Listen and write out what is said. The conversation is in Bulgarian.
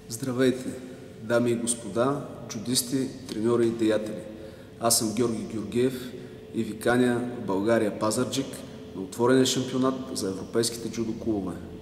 Здравейте, дами и господа, джудисти, треньори и деятели! Аз съм Георги Георгиев и ви каня в България, Пазарджик, на отворения шампионат за европейските джудо клубове.